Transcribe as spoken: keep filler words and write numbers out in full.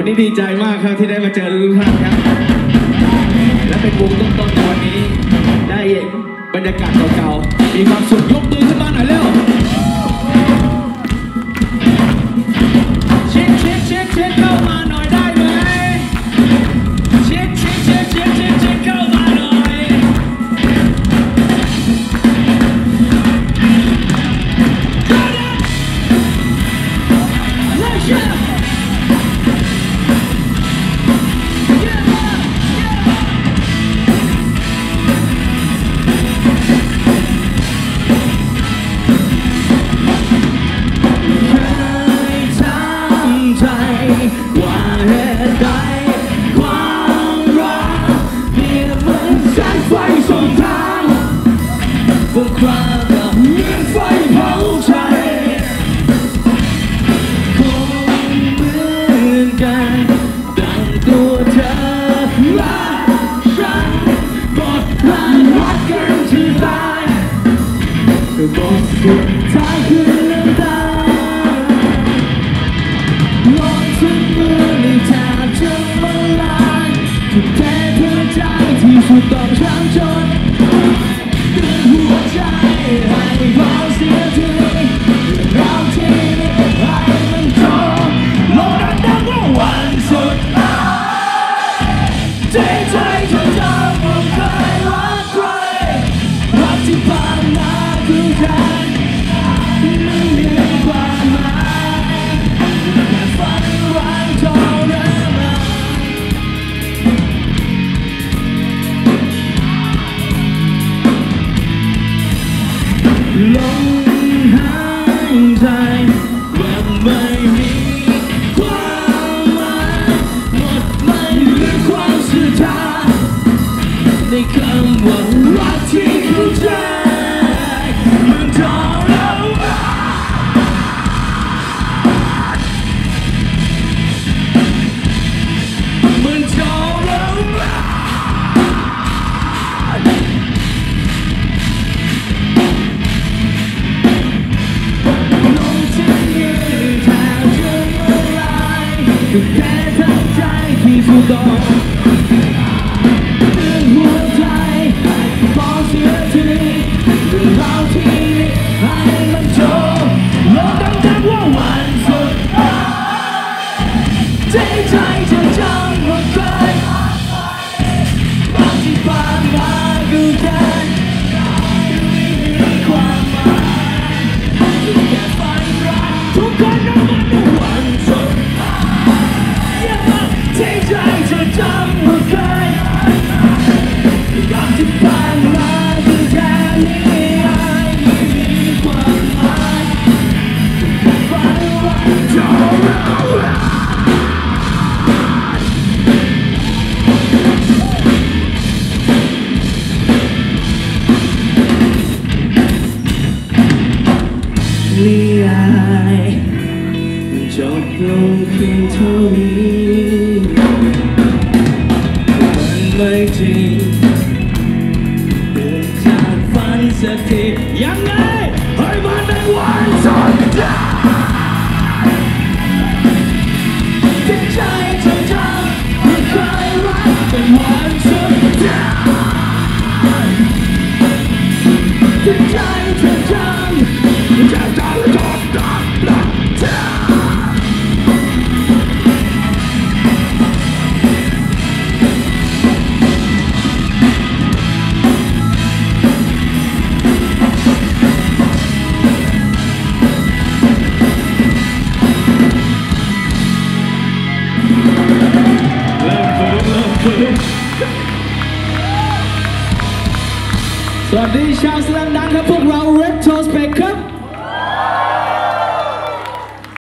นี้ดีใจมากครับที่ได้มาเจอทุกท่านครับและเป็นวงต้นๆในวันนี้ได้บรรยากาศเก่าๆมีความสุขยกมือขึ้นมาหน่อยเร็วเช็คเช็คเช็คเช็คเข้ามาหน่อยได้ไหมเช็คเช็คเช็คเช็คเช็คเช็คเข้ามาหน่อยความกับเหมือนไฟเผาใจคงเหมือนกันดังตัวเธอและฉันบทเพลงรักกันที่ตายบทสุดท้ายคือน้ำตาลองถึงมือในแทบจะละลายทุกแท้เธอใจที่สุดต้องช้ำจนหัวใจให้พอเสียทีเราที่นี่ให้มันจบลงดังๆว่าวันสุดท้ายใจใจเธอจำว่าเคยรักใครรักที่ผ่านมาคือแค่ไม่มีความหมายแค่ฝันร้ายทรมานลมหายใจยังไม่มีความหมายหมดไม่เหลือความสุดท้ายในคำว่ารักที่เข้าใจมันทรมานมันทรมานคือแค่ทั้งใจที่สุดต่อเรื่องหัวใจให้พอเสียทีเรื่องราวที่ให้มันจบลงดังๆว่าวันสุดท้ายใจใจจะจำว่าเคยรักที่ผ่านมาคือแค่ไม่มีความหมายคือแค่ฝันร้ายทุกคนต้องมาในวันสุดใจใจจะจำว่าเคยรักที่ผ่านมาคือแค่นี้ไม่มีความหมายฝันว่าจะนิยายจบลงเพียงเท่านี้มันไม่จริงเดินจากฝันสักทียังไงให้มันเป็นวันสุดท้ายที่ใจเธอจำไม่เคยรักเป็นวันสุดท้ายที่ใจเธอจำจะจำจดจำจำจำสวัสดีชาวสแลมดังครับพวกเรา Retrospect ครับ